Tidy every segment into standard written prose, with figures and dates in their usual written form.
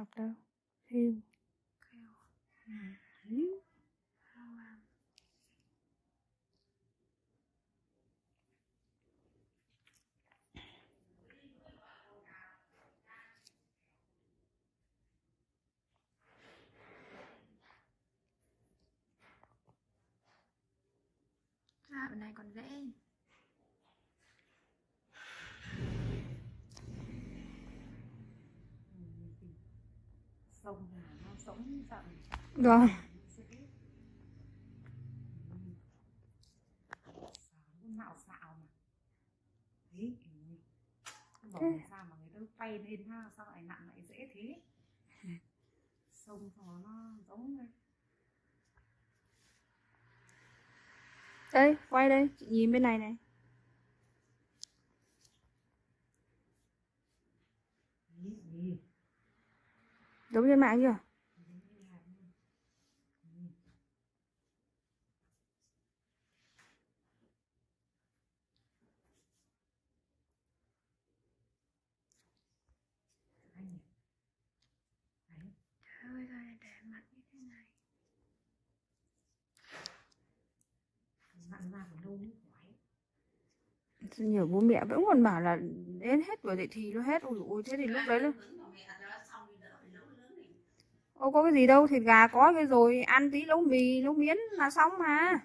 học đâu. Hưu. Bên này còn dễ. Sông nó sống chậm. Vâng. Mạo xạo mà. Đấy. Bảo làm sao mà người ta bay lên ha, sao lại nặng lại dễ thế. Sông nó giống này. Đây, quay đây, chị nhìn bên này này. Giống trên mạng chưa? Thôi rồi để mặt như thế này. Mặn ra còn lâu mới khỏi. Nhiều bố mẹ vẫn còn bảo là đến hết tuổi dậy thì nó hết. Ôi thế thì lúc đấy là ô có cái gì đâu, thịt gà có cái rồi, ăn tí nấu mì nấu miến là xong mà.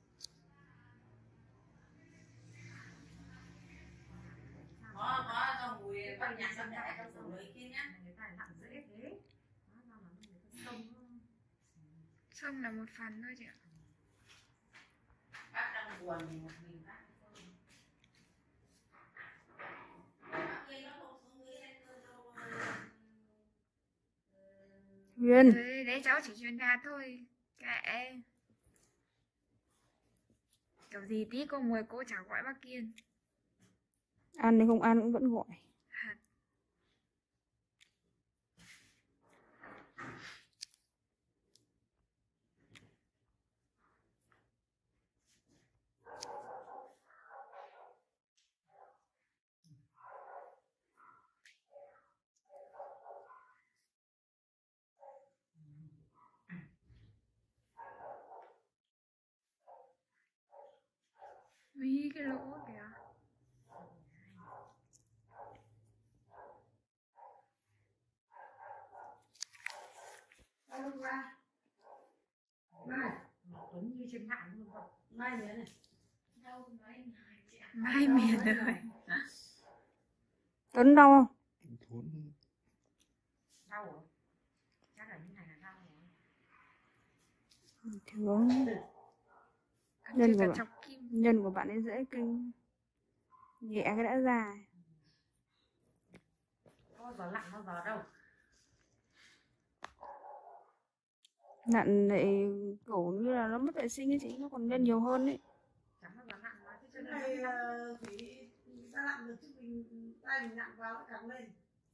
Có mùi con nhạc con đại con sầu đấy kia nhá. Người ta nặng dễ thế. Xong là một phần thôi chị ạ. Bác đang buồn thì một mình bác. Huyền. Đấy cháu chỉ truyền đạt thôi. Kệ. Kiểu gì tí cô mời cô chả gọi bác Kiên. Ăn thì không ăn cũng vẫn gọi. Vì cái lỗ kìa. Alo qua. Này, Tuấn như trên mạng luôn không? Mai nữa này. Đâu mai miền rồi. Tuấn đau không? Đau rồi. Chắc là như này là đau rồi. Thường nhân của bạn ấy dễ kinh, nhẹ cái đã ra. Có giờ lặng bao giờ đâu. Nặn lại cổ như là nó mất vệ sinh ấy chị, nó còn nhân nhiều hơn ấy. Chẳng bao giờ nặng mà cái này thì ta nặng được chứ mình tay mình nặng vào nó càng lên.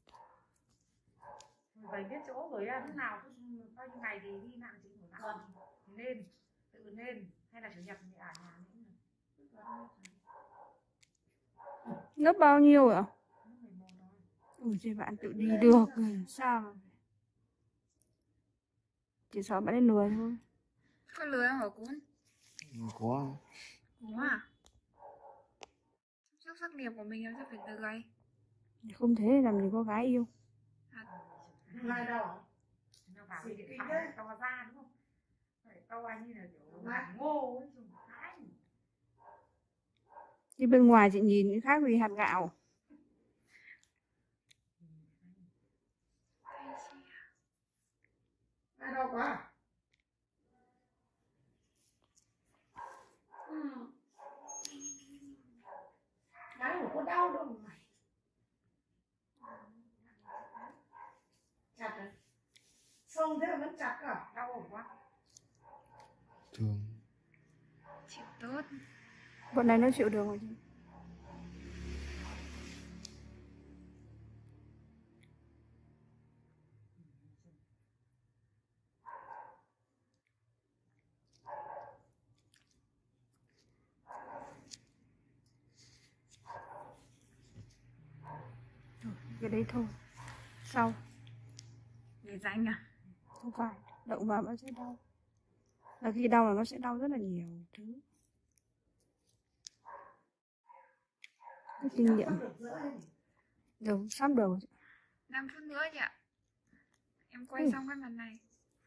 Vậy biết chỗ rồi á, lúc nào bao nhiêu ngày thì đi nặng chị phải nặng nên tự nên hay là chủ nhật thì ở nhà nữa. Lớp bao nhiêu ạ? Ôi trời, bạn tự đi được sao mà. Chỉ sợ bạn ấy lười thôi. Có lười không hả Cún? Có. Có à? Chăm sắc nghiệp của mình làm sao phải lười? Không thế làm gì có gái yêu. Lười đâu? Nó vào cái điện thoại to ra đúng không? Phải to như là kiểu hạt ngô ấy. Chứ bên ngoài chị nhìn cái khác gì hạt gạo. Ai đâu quá. Nói mà có đau đâu mà mày. Chặt rồi. Xong thế mà vẫn chặt cả. Đau ổn quá. Thường. Chịu tốt. Bọn này nó chịu được rồi chứ. Cái đấy thôi. Sau. Để danh à? Không phải, động vào nó sẽ đau. Và khi đau là nó sẽ đau rất là nhiều thứ. Cái kinh nghiệm. Được, sắp đầu. 5 phút nữa chị ạ. Em quay Ừ. xong cái mặt này.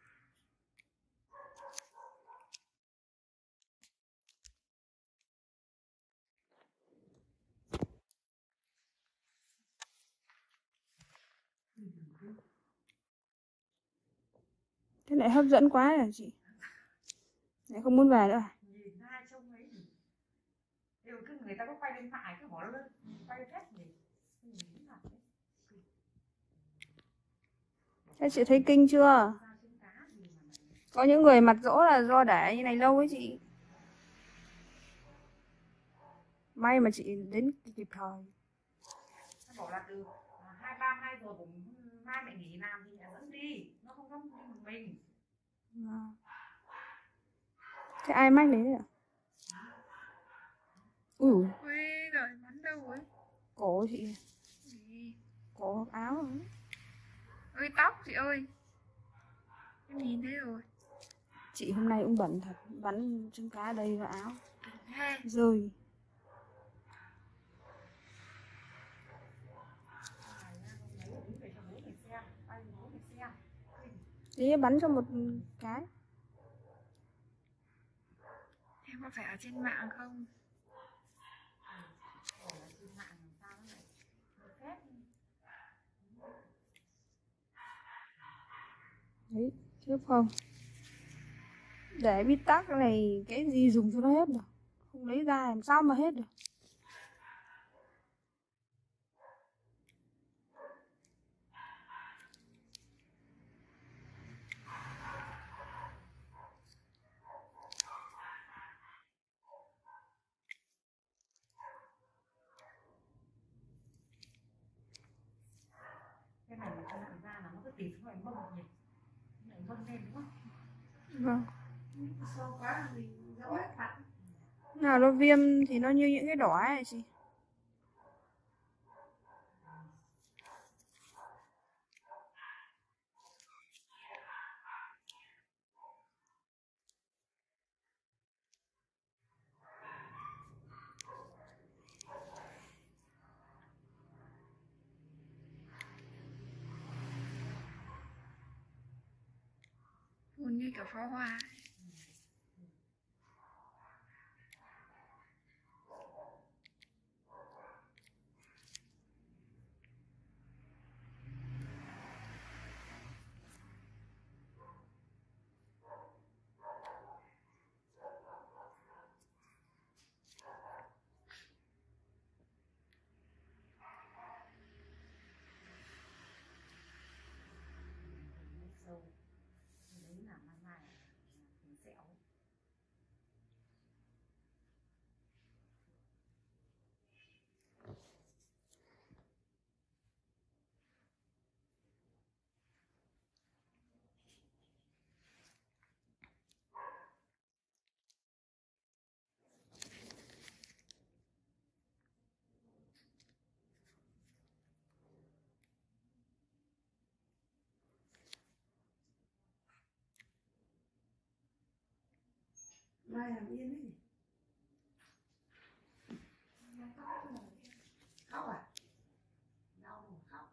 Thế lại hấp dẫn quá rồi chị. Lại không muốn về nữa à? Nhìn hai trông ấy thì đều cứ người ta có quay lên mại cứ bỏ lên quay hết thì nhìn mặt đấy. Thế chị thấy kinh chưa? Có những người mặt rỗ là do để như này lâu ấy chị. May mà chị đến kịp thời. Nó bảo là từ 2-3 ngày rồi cũng mai mẹ nghỉ làm thì mẹ dẫn đi, nó không có đi một mình. Thế ai mách đấy ạ? Ui rồi bắn đâu ấy? Cổ chị. Gì? Cổ áo ấy. Ơi tóc chị ơi. Em nhìn thấy rồi. Chị hôm nay cũng bẩn thật. Bắn trứng cá đây vào áo. Hey. Rơi. Tí bắn cho một cái. Em có phải ở trên mạng không? Đấy, chứ không. Để bít tắc này cái gì dùng cho nó hết được. Không lấy ra làm sao mà hết được. Cái này mà ta làm ra là nó cứ tỉ xuống lại bông nhỉ, lại bông lên đúng không? Vâng. Sâu quá thì dẫu hết mặt. Nào nó viêm thì nó như những cái đỏ ấy chị. Buồn như kiểu pháo hoa. Sâu đấy là mai mai mình sẹo. Mai làm yên ấy. Khóc à? Đau không khóc?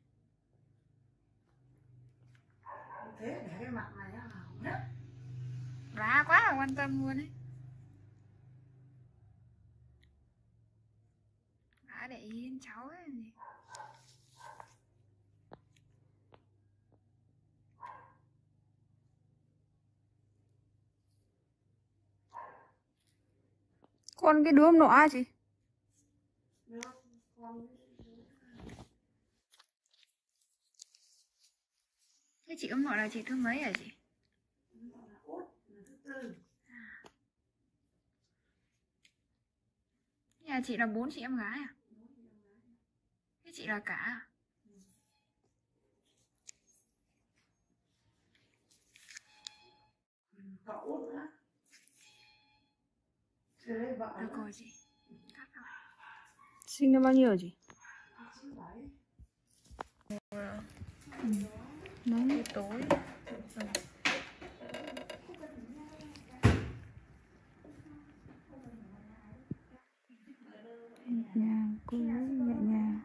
Thế để cái mặt này nó hỏng nhất. Vá quá là quan tâm luôn ấy. Vá để ý đến cháu ấy gì. Con cái đứa ông nọ à chị? Thế chị ông nội là chị thứ mấy hả chị? Nhà chị là 4 chị em gái à? Thế chị là cả à? Cậu út nữa. Chưa lấy vợ Được nữa. rồi chị. Cắt rồi. Sinh năm bao nhiêu hả chị? Đấy. buổi tối. Nhẹ nhàng, cô nhẹ nhàng.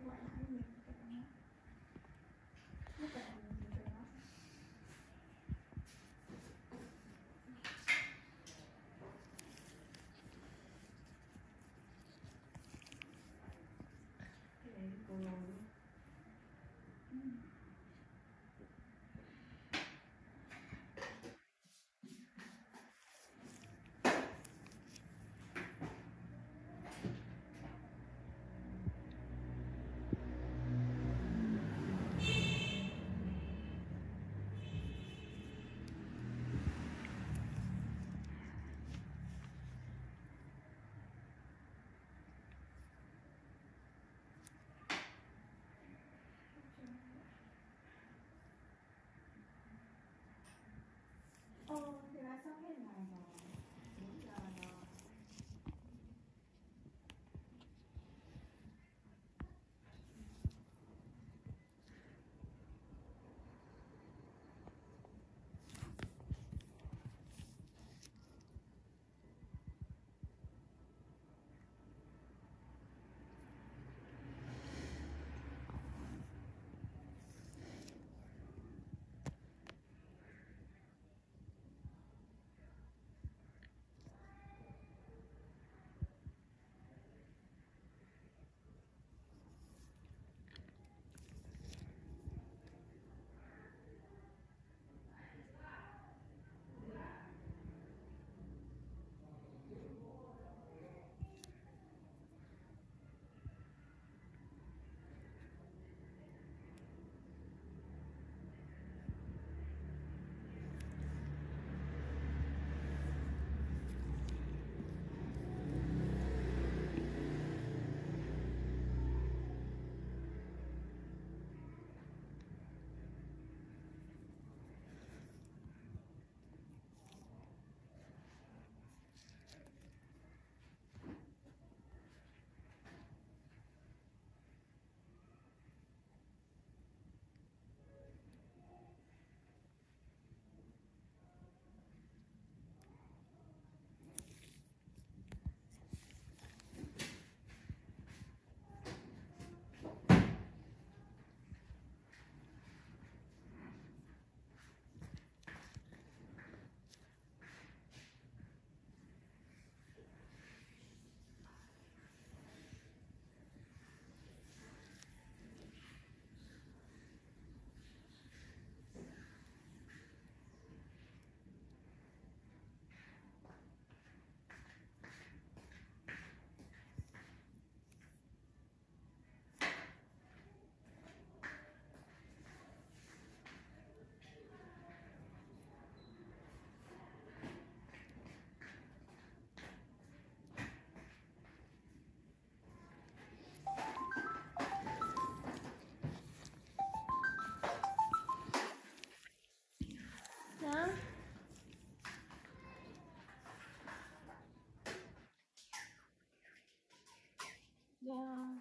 Vâng.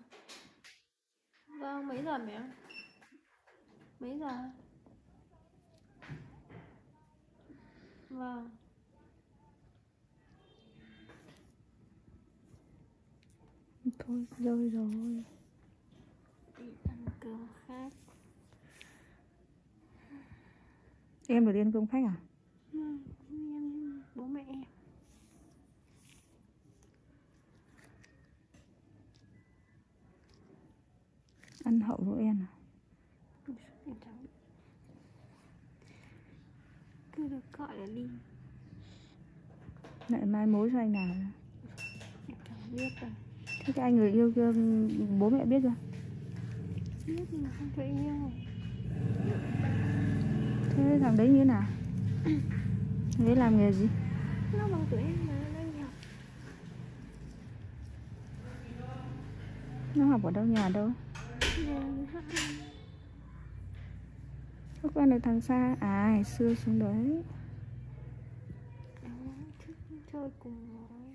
Vâng, mấy giờ mẹ? Mấy giờ? Vâng. Thôi rơi rồi. Đi ăn cơm khác. Em được đi ăn cơm khách à? Vâng, em bố mẹ em. Ăn hậu Noel à? Em chẳng biết. Cứ được gọi là đi. Lại mai mối cho anh nào? Em chẳng biết rồi. Thế cái anh người yêu kia bố mẹ biết chưa? Biết mà không thấy yêu. Thế thằng đấy như thế nào? Thằng đấy làm nghề gì? Nó bằng tuổi em mà nó đi học. Nó học ở đâu, nhà đâu? Nhà hát. Có quen được thằng xa? À, ngày xưa xuống đấy. Thích chơi cùng rồi.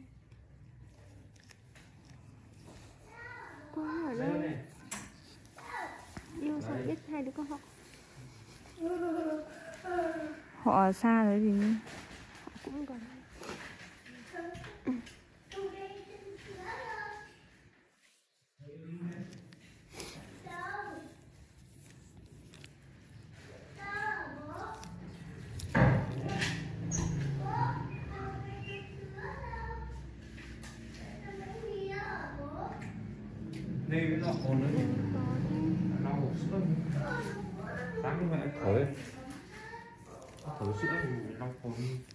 Con ở đây. Yêu sao biết hai đứa con học. Họ ở xa rồi gì? Họ cũng gần. Đây nó còn nữa. Nó hộp sữa. Sáng mẹ thở. Thở sữa thì nó còn.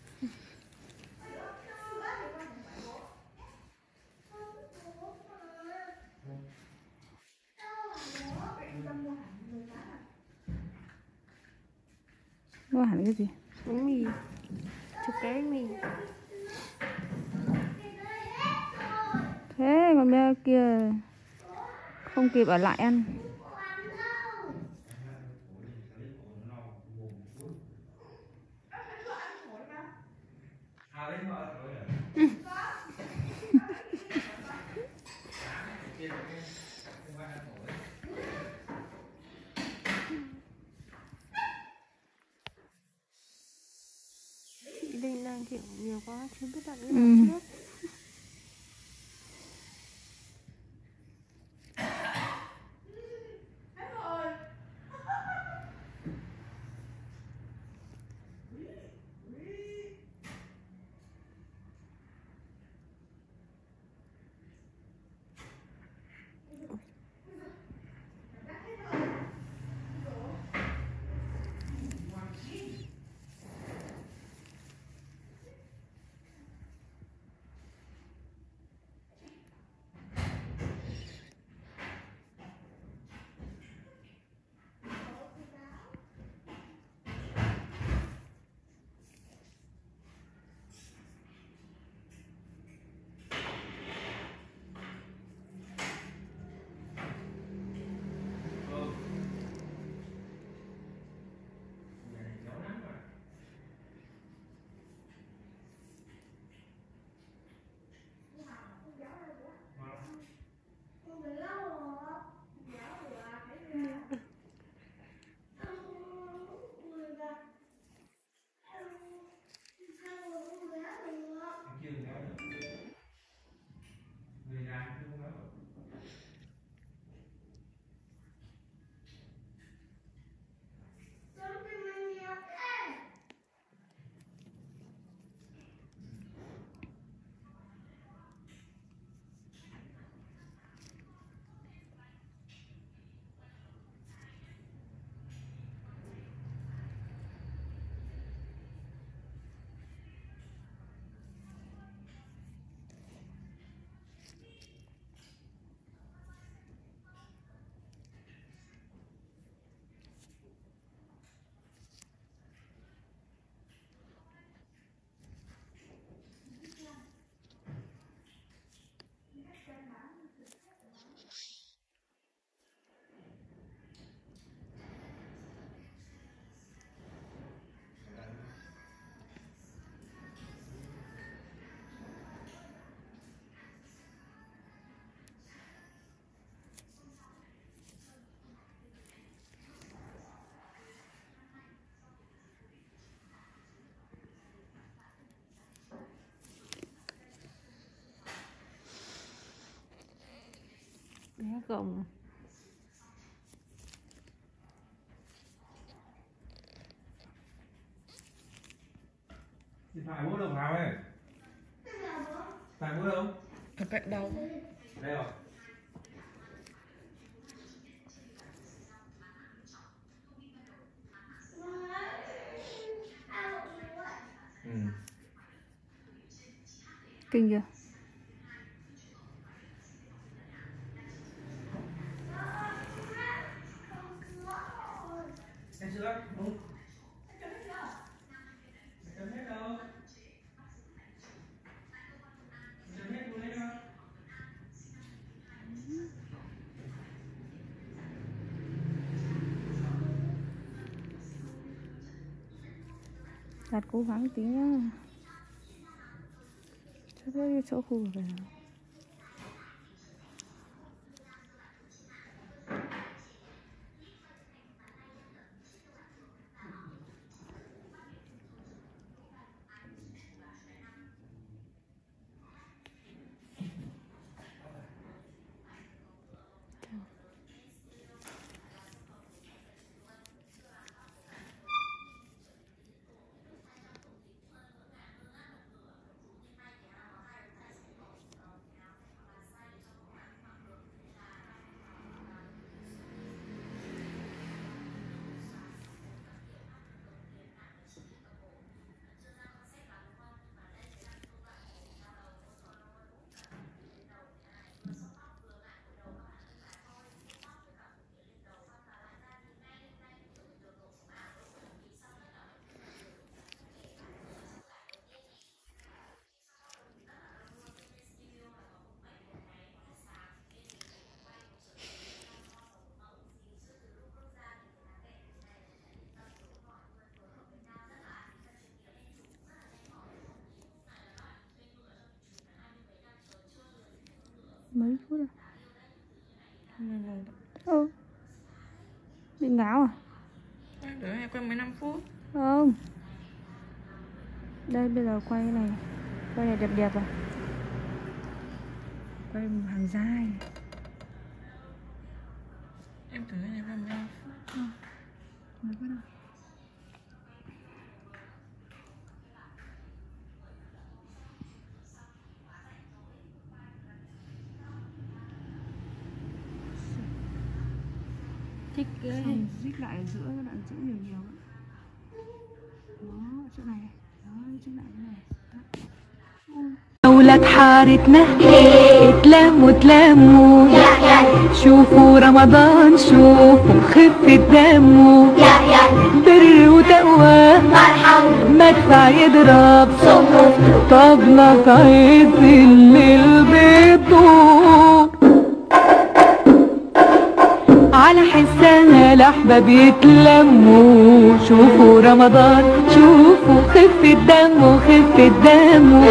Mua hẳn cái gì? Bánh mì. Chục cái bánh mì. Thế còn bé kia không kịp ở lại ăn. Chị Linh đang kiểu nhiều quá, chưa biết đặt cái Ừ. nào trước. Bé gồng. Điện thoại bố đồng nào ấy? Phải bố đâu? Ở cạnh đầu. Đây rồi. Ừ. Kinh chưa? Em chưa? Đúng. Chấm hết đâu? Chấm hết luôn đấy đâu? Đạt cố gắng tí nhá. Cho cái chỗ khu này. mấy phút rồi. Ừ. Bị ngáo à? Đấy, quay 15 phút. Không. Đây bây giờ quay cái này. Quay này đẹp đẹp rồi. Quay một hàng dài. Em tưởng này quay 15 phút. Mấy phút rồi. Thích cái dích lại ở giữa, các bạn giữ nhiều nhiều. Đó, chỗ này. Đó, giữ lại cái này. أولاد حارتنا اتلموا اتلموا شوفوا رمضان شوفوا خفة دمه بر وتقوى مدفع يضرب طبلة في عز الليل بتدور على حسها الأحباب يتلموا شوفوا رمضان شوفوا خفة دمه خفة دمه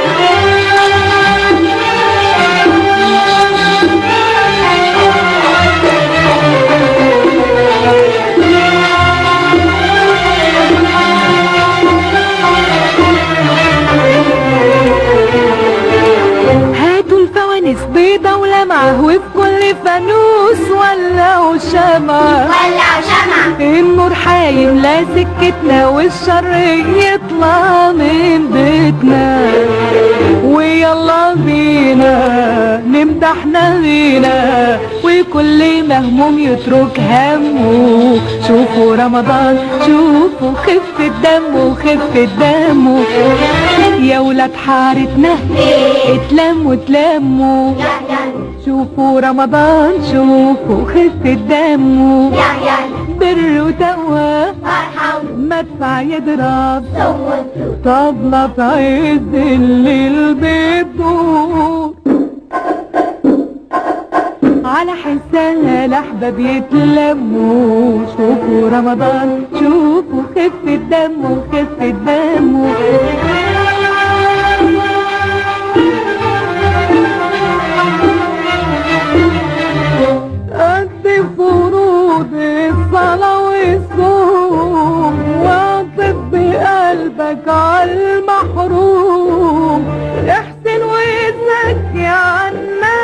هاتوا الفوانيس بيضة ولمعة وفي كل فانوس ولعوا شمعة النور حيملى سكتنا والشر يطلع من بيتنا ويلا بينا نمدح نبينا وكل مهموم يترك همه شوفوا رمضان شوفوا خفة دمه خفة دمه يا ولاد حارتنا اتلموا اتلموا شوفوا رمضان شوفوا خفة دمه بر وتقوى مدفع يضرب طبلة في عز الليل بتدور على حسها الأحباب يتلموا شوفوا رمضان شوفوا خفة دمه خفة دمه قد فروض الصلاة والصوم واعطف بقلبك عالمحروم احسن وزكي عن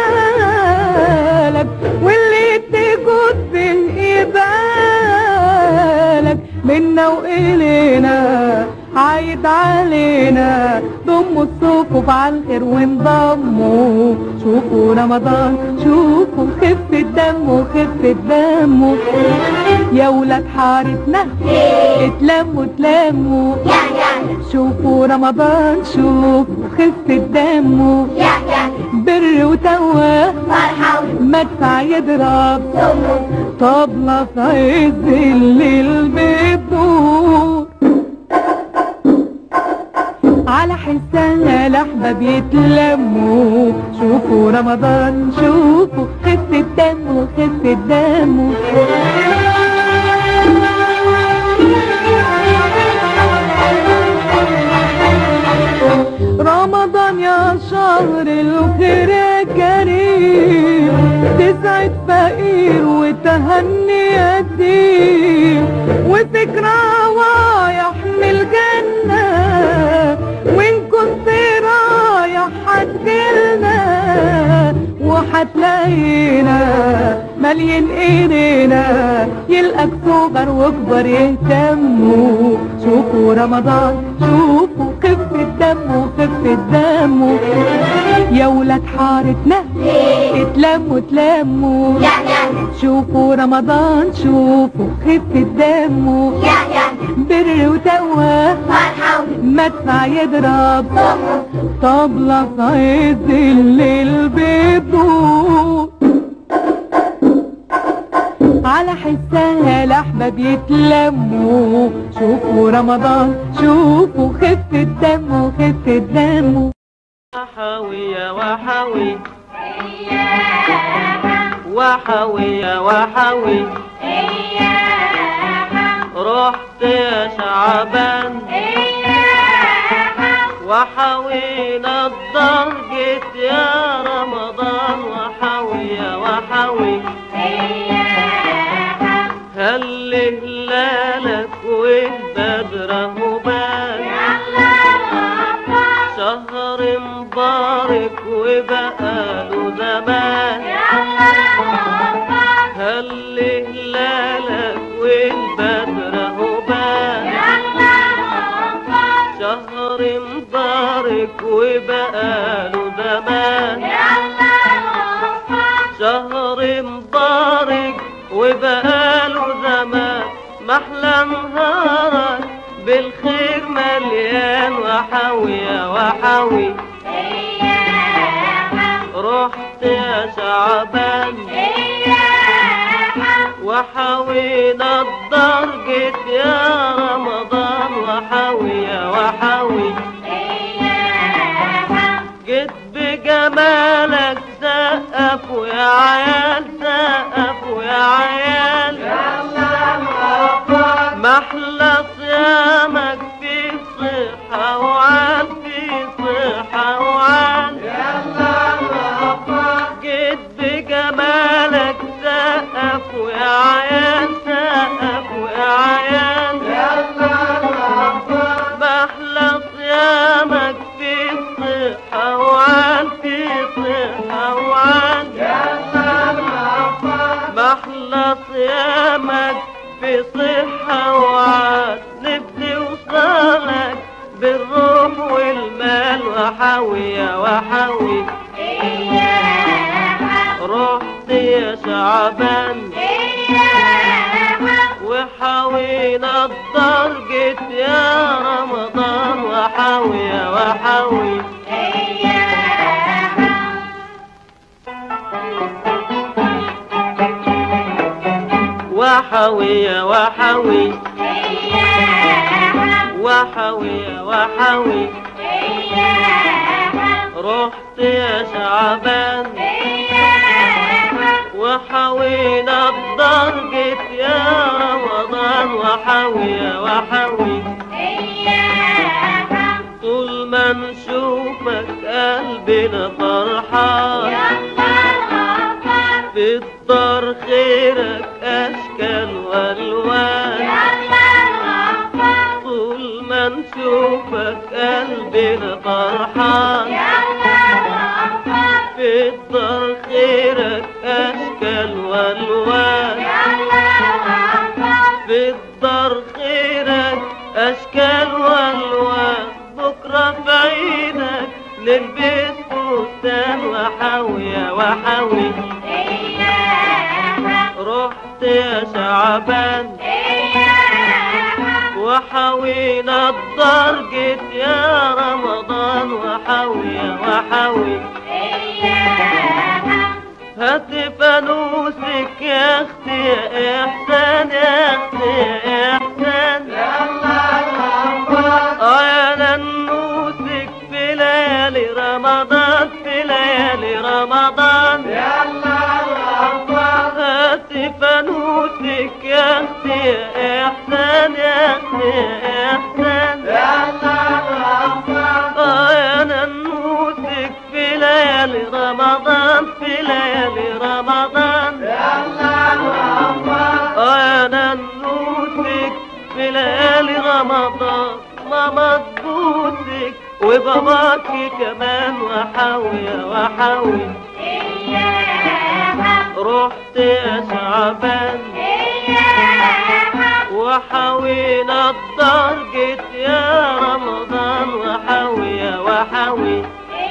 مالك واللي تجود به يبالك منا وإلينا عايد علينا ضموا الصفوف عالخير وانضموا شوفوا رمضان شوفوا خفة دمه خفة دمه يا ولاد حارتنا اتلموا اتلموا شوفوا رمضان شوفوا خفة دمه بر وتقوى مدفع يضرب طبلة في عز الليل بتدور على حسها الأحباب يتلموا شوفوا رمضان شوفوا خفة دمه خفة دمه رمضان يا شهر الخير يا كريم تسعد فقير وتهني يتيم وفيك روايح من الجنة وإن كنت رايح هتجيلنا وهتلاقينا مالين ايدينا يلقاك صغر وكبر يهتموا شوفوا رمضان شوفوا خفة دمه خفة دمه يا ولاد حارتنا اتلموا اتلموا شوفوا رمضان شوفوا خفة دمه بر وتقوى مدفع يضرب طبلة في عز الليل بتدور على حسها الأحباب يتلموا شوفوا رمضان شوفوا خفة دمه خفة دمه وحوي يا وحوي وحوي يا وحوي رحت يا شعبان وحوينا الدار جيت يا رمضان وحوي يا وحوي هل هلالك والبدر اهو بان شهر مبارك وبقاله زمان هل هلالك والبدر اهو بان شهر مبارك وبقاله زمان شهر مبارك وبقاله زمان محلى نهارك بالخير مليان وحوي يا وحوي رحت يا شعبان وحوينا الدار جيت يا رمضان وحوي يا وحوي جيت بجمالك سقفوا يا عيال سقفوا يا عيال محلى صيامك في صحة وعال في صحة وعال جيت بجمالك سقفوا يا عيال سقفوا يا عيال محلى صيامك في صحة وعال في صحة وعال محلى صيامك في صحة وعاد نبني وصالك بالروح والمال وحوي يا وحوي رحت يا شعبان وحوينا الدار جيت يا رمضان وحوي يا وحوي وحوي يا وحوي وحوي يا وحوي رحت يا شعبان وحوينا الدار جيت يا رمضان وحوي يا وحوي طول ما نشوفك قلبنا فرحان في الدار خيرك أشكال والوان طول ما نشوفك قلبنا فرحان في الدار خيرك أشكال والوان في الدار خيرك أشكال والوان بكرة في عينك نلبس فستان وحوي يا وحوي رحت يا شعبان وحوينا الدار جيت يا رمضان وحوي يا وحوي هات فانوسك يا اختي يا احسان يا اختي يا احسان يا ننوسك في ليالي رمضان في ليالي رمضان هات فانوسك يا اختي يا احسان يا اختي يا احسان يا ننوسك في ليالي رمضان في ليالي رمضان يا ننوسك في ليالي رمضان ماما تبوسك وباباكي كمان وحوي يا وحوي رحت يا شعبان وحوينا الدار جيت يا رمضان وحوي يا وحوي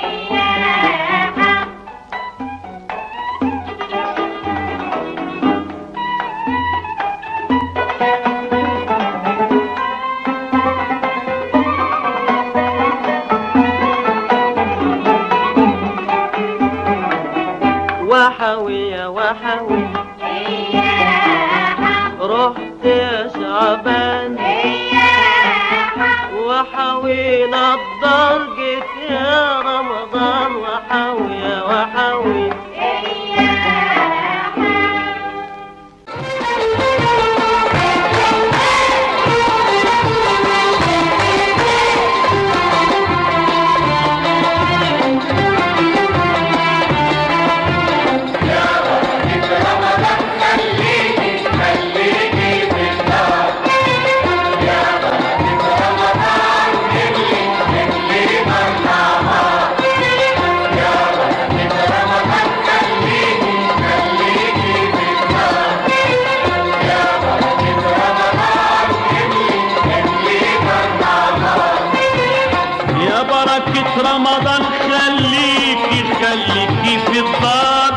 وحوي يا وحوي رحت يا شعبان وحوينا الدار جيت يا رمضان وحوي يا وحوي رمضان خليكي خليكي في الدار،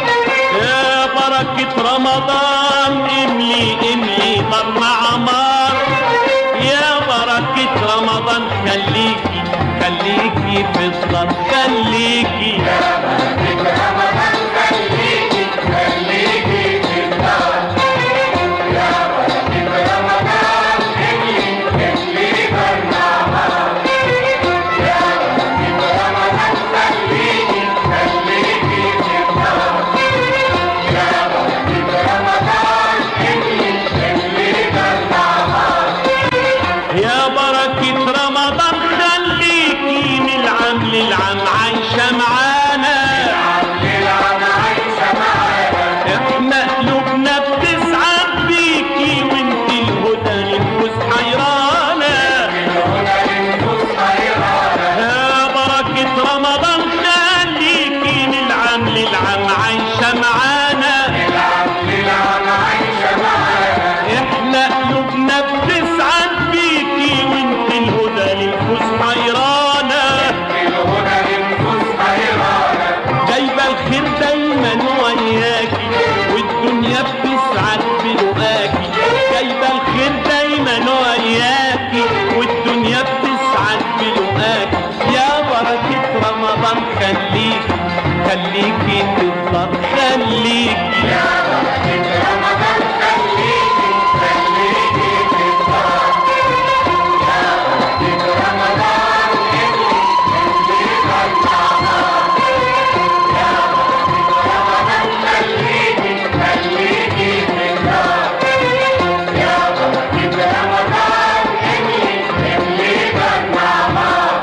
يا بركة رمضان املي املي دارنا عمار، يا بركة رمضان خليكي خليكي في الدار خليكي، يا بركة رمضان خليكي خليكي في الدار، يا بركة رمضان املي املي دارنا عمار، يا بركة رمضان خليكي خليكي في الدار، يا بركة رمضان املي املي دارنا عمار، يا بركة رمضان خليكي من العام للعام عايشة معانا، للعام عايشة معانا، احنا قلوبنا بتسعد بيكي وانت الهدى للنفوس حيرانة، الهدى للنفوس حيرانة، يا بركة رمضان خليكي من العام للعام عايشة معانا، للعام للعام عايشة معانا، احنا قلوبنا بتسعد بيكي وانت الهدى للنفوس حيرانة، الهدى للنفوس حيرانة، جايبة الخير دايما وياكي والدنيا بتسعد بلقاكي، جايبة الخير دايما وياكي والدنيا بتسعد بلقاكي، يا بركة رمضان خليكي خليكي تفضل خليكي، يا بركة رمضان خليكي خليكي تفضل، يا بركة رمضان املي املي دارنا عمار، يا بركة رمضان خليكي خليكي تفضل، يا بركة رمضان املي املي دارنا عمار،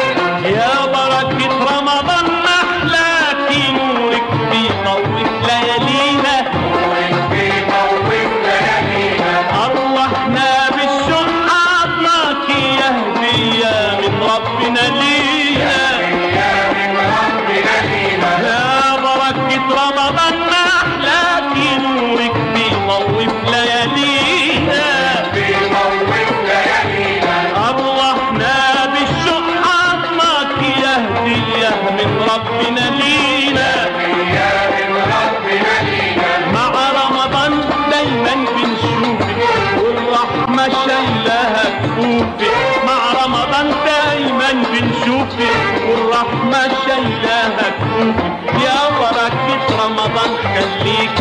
يا بركة رمضان محلاكي نورك بيطوف ليالينا، نورك بيطوف ليالينا، أرواحنا بالشوق عطناكي يا هدية من ربنا لينا، يا من ربنا لينا، يا بركة رمضان محلاكي نورك بيطوف ليالينا، بيطوف ليالينا، أرواحنا بالشوق عطناكي يا هدية من ربنا لينا، يا من ربنا لينا، مع رمضان دايما بنشوفك والرحمة شايلاها كفوفك، مع رمضان دايما بنشوفك والرحمة شايلاها كفوفك، يا بركة رمضان خليكي